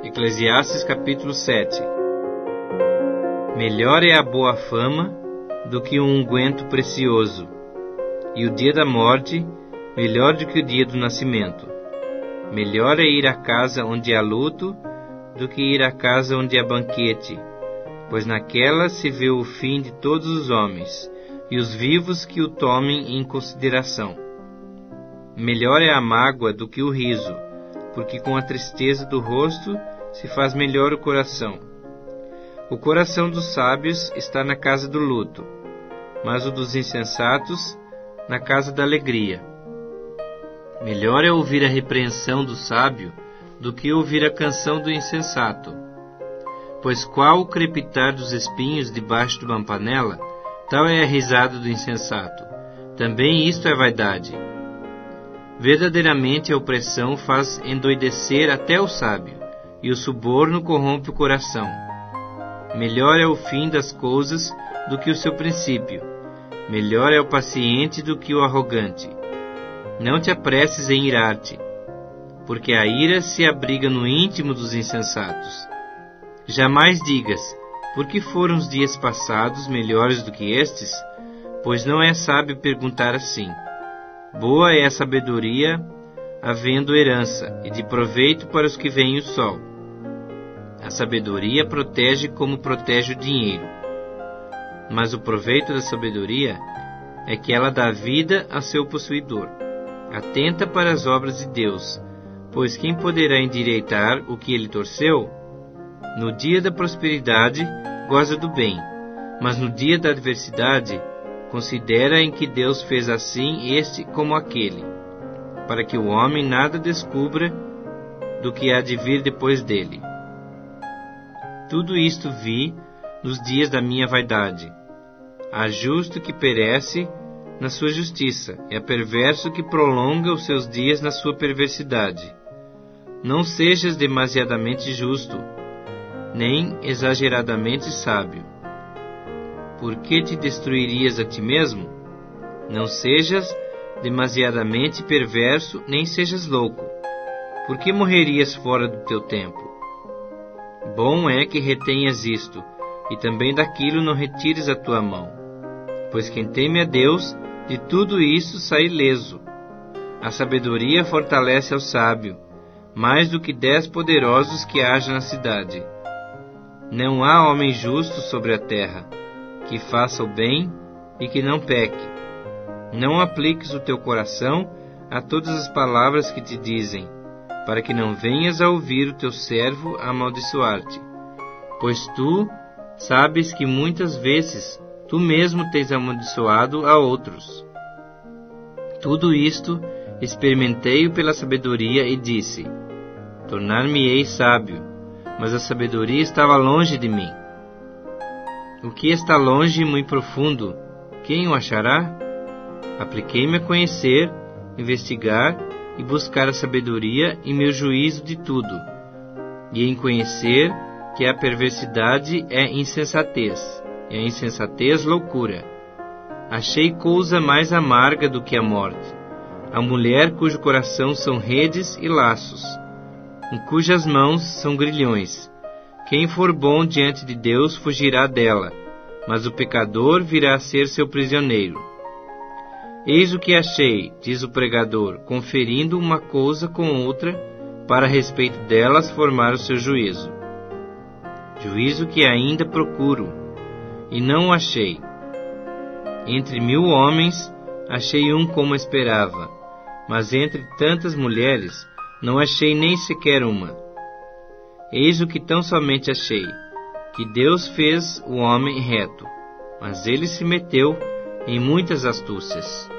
Eclesiastes capítulo 7. Melhor é a boa fama do que um unguento precioso, e o dia da morte melhor do que o dia do nascimento. Melhor é ir à casa onde há luto do que ir à casa onde há banquete, pois naquela se vê o fim de todos os homens, e os vivos que o tomem em consideração. Melhor é a mágoa do que o riso, porque com a tristeza do rosto se faz melhor o coração. O coração dos sábios está na casa do luto, mas o dos insensatos na casa da alegria. Melhor é ouvir a repreensão do sábio do que ouvir a canção do insensato. Pois qual o crepitar dos espinhos debaixo de uma panela, tal é a risada do insensato. Também isto é vaidade. Verdadeiramente a opressão faz endoidecer até o sábio, e o suborno corrompe o coração. Melhor é o fim das coisas do que o seu princípio. Melhor é o paciente do que o arrogante. Não te apresses em irar-te, porque a ira se abriga no íntimo dos insensatos. Jamais digas, por que foram os dias passados melhores do que estes? Pois não é sábio perguntar assim. Boa é a sabedoria, havendo herança, e de proveito para os que veem o sol. A sabedoria protege como protege o dinheiro. Mas o proveito da sabedoria é que ela dá vida a seu possuidor. Atenta para as obras de Deus, pois quem poderá endireitar o que ele torceu? No dia da prosperidade, goza do bem, mas no dia da adversidade, considera em que Deus fez assim este como aquele, para que o homem nada descubra do que há de vir depois dele. Tudo isto vi nos dias da minha vaidade. Há justo que perece na sua justiça, e há perverso que prolonga os seus dias na sua perversidade. Não sejas demasiadamente justo, nem exageradamente sábio. Por que te destruirias a ti mesmo? Não sejas demasiadamente perverso, nem sejas louco. Por que morrerias fora do teu tempo? Bom é que retenhas isto, e também daquilo não retires a tua mão. Pois quem teme a Deus, de tudo isso sai ileso. A sabedoria fortalece ao sábio, mais do que 10 poderosos que haja na cidade. Não há homem justo sobre a terra, que faça o bem e que não peque. Não apliques o teu coração a todas as palavras que te dizem, para que não venhas a ouvir o teu servo amaldiçoar-te. Pois tu sabes que muitas vezes tu mesmo tens amaldiçoado a outros. Tudo isto experimentei pela sabedoria e disse: tornar-me-ei sábio, mas a sabedoria estava longe de mim. O que está longe e muito profundo, quem o achará? Apliquei-me a conhecer, investigar e buscar a sabedoria e meu juízo de tudo, e em conhecer que a perversidade é insensatez, e a insensatez loucura. Achei coisa mais amarga do que a morte, a mulher cujo coração são redes e laços, em cujas mãos são grilhões. Quem for bom diante de Deus fugirá dela, mas o pecador virá a ser seu prisioneiro. Eis o que achei, diz o pregador, conferindo uma coisa com outra, para a respeito delas formar o seu juízo. Juízo que ainda procuro, e não o achei. Entre 1000 homens, achei um como esperava, mas entre tantas mulheres, não achei nem sequer uma. Eis o que tão somente achei, que Deus fez o homem reto, mas ele se meteu em muitas astúcias.